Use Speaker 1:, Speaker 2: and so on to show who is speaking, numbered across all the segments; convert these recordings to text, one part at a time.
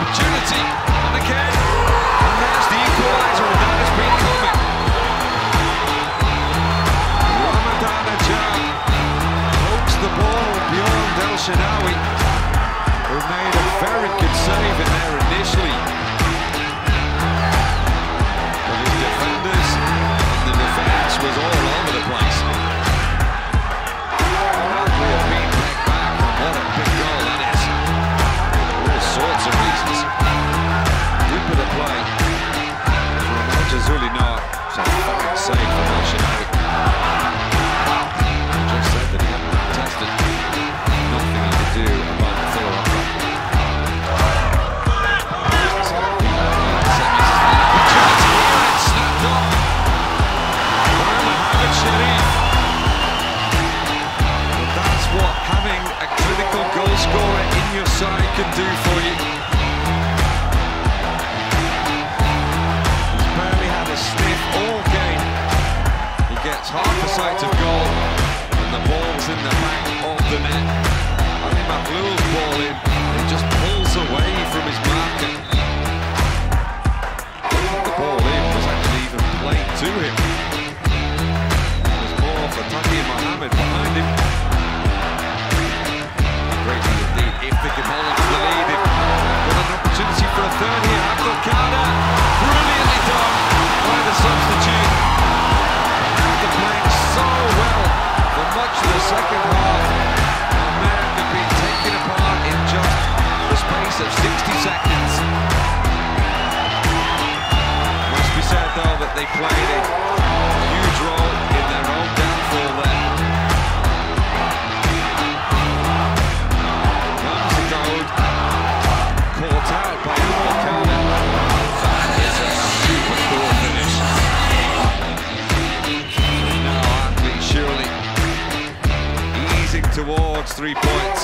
Speaker 1: opportunity, and again, and there's the equaliser, and that has been coming. Ramadan Ajab pokes the ball beyond El Shenawi, who made a very good save in there initially. But his defenders and the defence was all over the place. Save from El Shenawi. Just said that he hadn't tested. Nothing he could do about the full offer. Snapped up by Mohamed Sharif. But that's what having a clinical goal scorer in your side can do for you. He's barely had a sniff all game. Gets half a sight of goal, and the ball's in the back of the net. Ali Makhloul's ball in, and he just pulls away from his marker. The ball in was actually even played to him. It was more for Taki Mohammed behind him. Greatly indeed if they can hold on to the lead. With an opportunity for a third here, Abdul Qadir. Brilliantly done by the substitute. Playing so well for much of the second half. America being taken apart in just the space of 60 seconds. Must be said though that they played a huge role in their own downfall there. Ramzi Daoud caught out by Abdul Qadir. That is a super cool finish. Surely easing towards 3 points.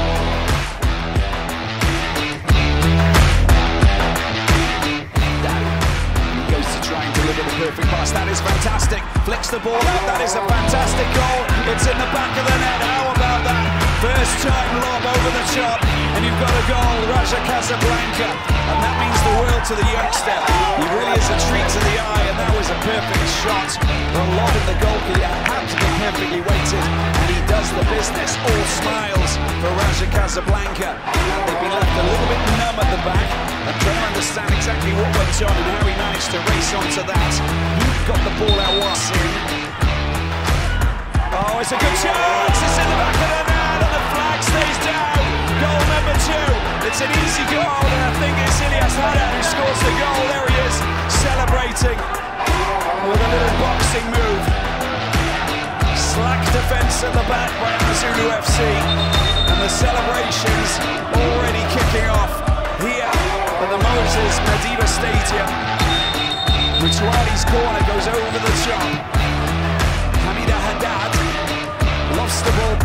Speaker 2: He goes to try and deliver the perfect pass. That is fantastic. Flicks the ball out. That is a fantastic goal. It's in the back of the net. How about that? First time lob over the top, and you've got a goal, Raja Casablanca, and that means the world to the youngster. He really is a treat to the eye, and that was a perfect shot. The lob in the goalkeeper had to be perfectly weighted, and he does the business. All smiles for Raja Casablanca, and they've been left a little bit numb at the back, and trying to understand exactly what went on and how he managed to race onto that. He got the ball out once in. Oh, it's a good chance. It's in the back of the net, and the flag stays down. Goal number 2. It's an easy goal, and I think it's Ilyas Haddad who scores the goal. There he is, celebrating with a little boxing move. Slack defence at the back by Amazulu FC, and the celebrations already kicking off here at the Moses Madiba Stadium. Rituali's corner goes over the top. Hamida Haddad lost the ball.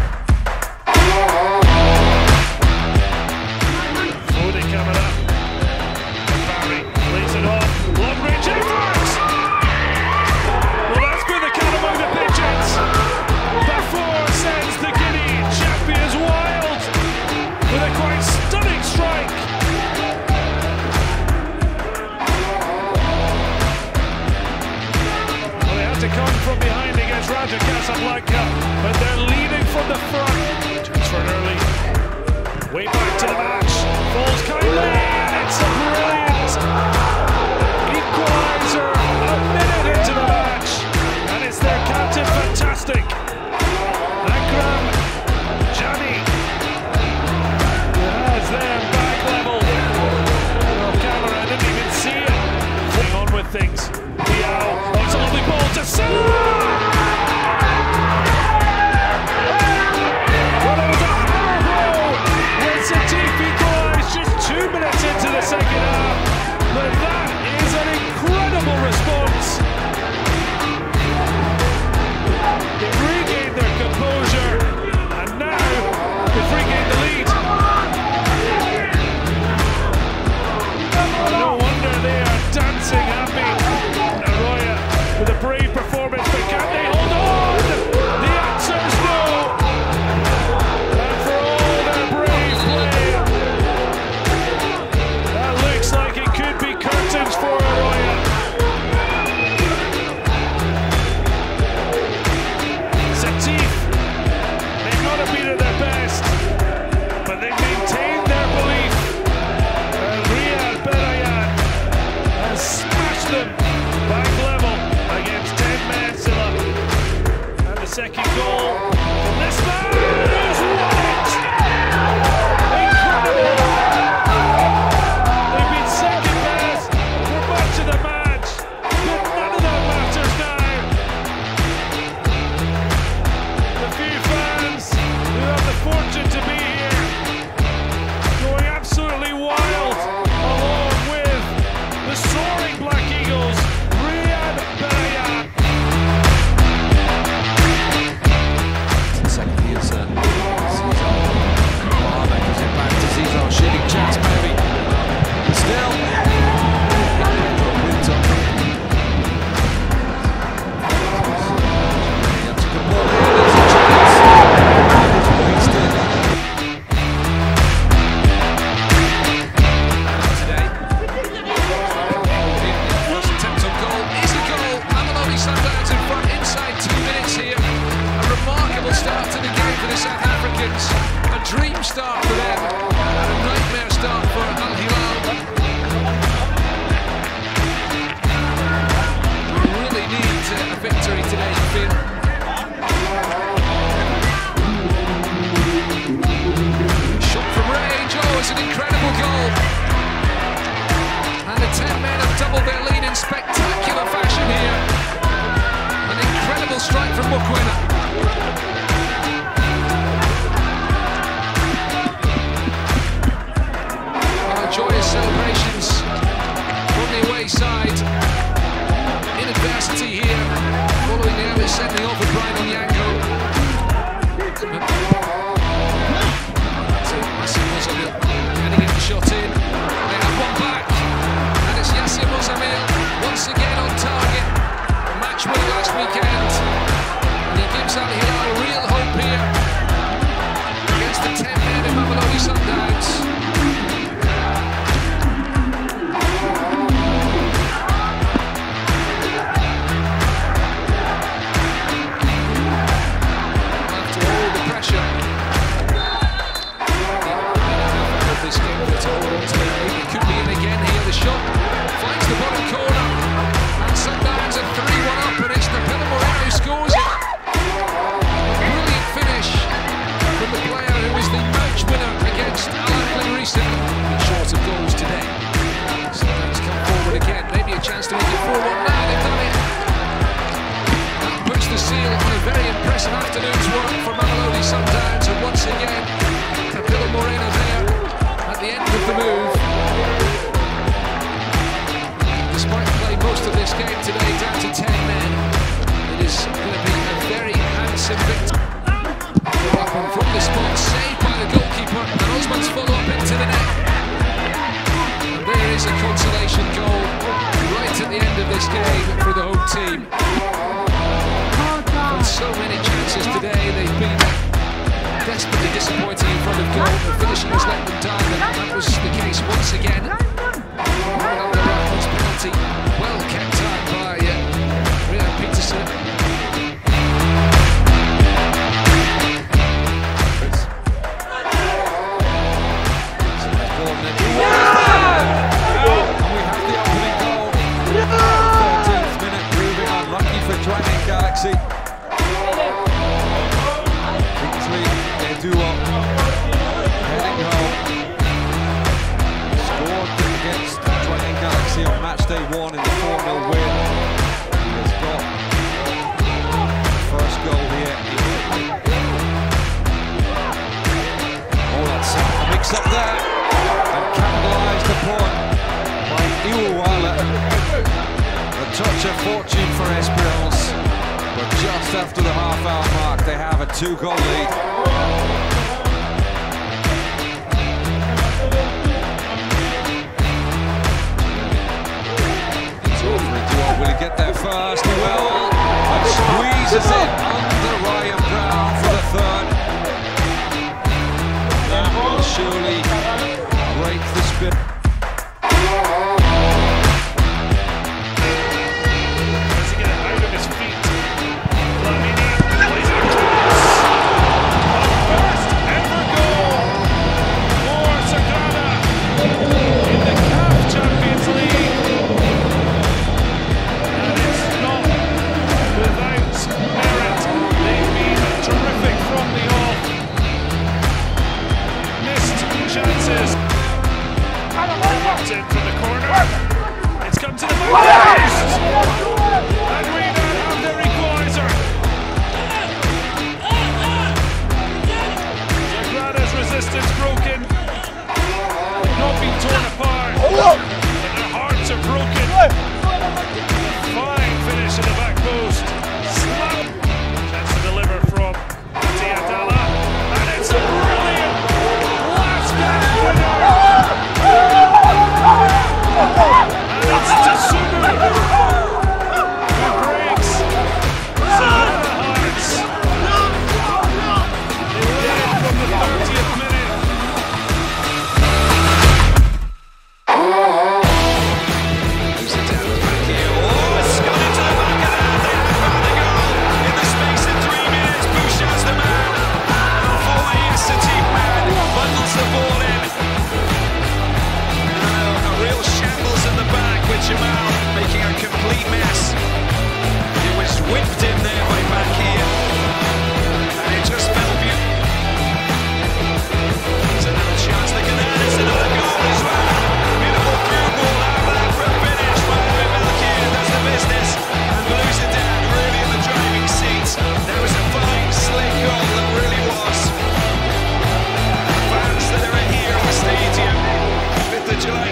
Speaker 3: Foden coming up. Barry leads it off. Long range, it works! Well, that's been the cat among the pigeons. Bafour sends the Guinea champions wild with a quite stunning strike. Well, they had to come from behind against Raja Casablanca, but they're leading from the front. Transfer early. Way back to the match. Falls kindly, and it's a brilliant equaliser. A minute into the match, and it's their captain, fantastic. Akram Jani has their back level. Oh, camera didn't even see it. Playing on with things. Diao, oh, it's a lovely ball to Salah!
Speaker 1: doubled their lead in spectacular fashion here. An incredible strike from Mokoena. Joyous celebrations from the away side. In adversity here, following the early sending off of Brian Onyango. Heading in the shot in. They have one back, and it's Yassir Mozamil once again on target. A match winner last weekend, and he gives Al Hilal real hope here against the 10 men of Mamelodi Sundowns. Afternoon's work for Mamelodi Sundowns, and once again Capillo Moreno there at the end of the move. Despite playing most of this game today down to 10 men, it is going to be a very handsome victory. Weapon from the spot, saved by the goalkeeper, and Osman's follow-up into the net. And there is a consolation goal right at the end of this game for the home team. So many chances today, they've been desperately disappointing in front of goal. The finishing has let them down, and that was the case once again. The Rahman's penalty, well kept out by Rian Peterson. And we have the opening goal. 13th minute, proving unlucky for Dragon Galaxy. Duo heading home, scored against Dragon Galaxy on match day 1 in the 4-0 win. He has got the first goal here. Oh, that's a mix up there, and capitalised upon by Iwuwala. A touch of fortune for Esperance, but just after the half-hour mark, they have a 2-goal lead. Will he get there first? He will, and squeezes it under Ryan Brown for the third. That will surely break the spin. As he gets out of his feet, Lamini plays it across. First ever goal for Sagana in the CAF Champions League. In from the corner, it's come to the post, and we now have the equaliser. Sagrada's resistance broken, not been torn apart, but their hearts are broken. Fine finish in the back post, slap, chance to deliver from Mati Adala, and it's a brilliant last gap winner. And it's Tsumu who breaks Savannah hearts. They did it from the 30th minute.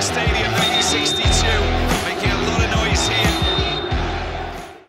Speaker 2: Stadium 1968.